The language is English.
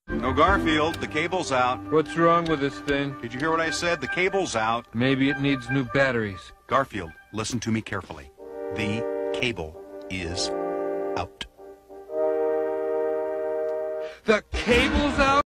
No, Garfield, the cable's out. What's wrong with this thing? Did you hear what I said? The cable's out. Maybe it needs new batteries. Garfield, listen to me carefully. The cable is out. The cable's out?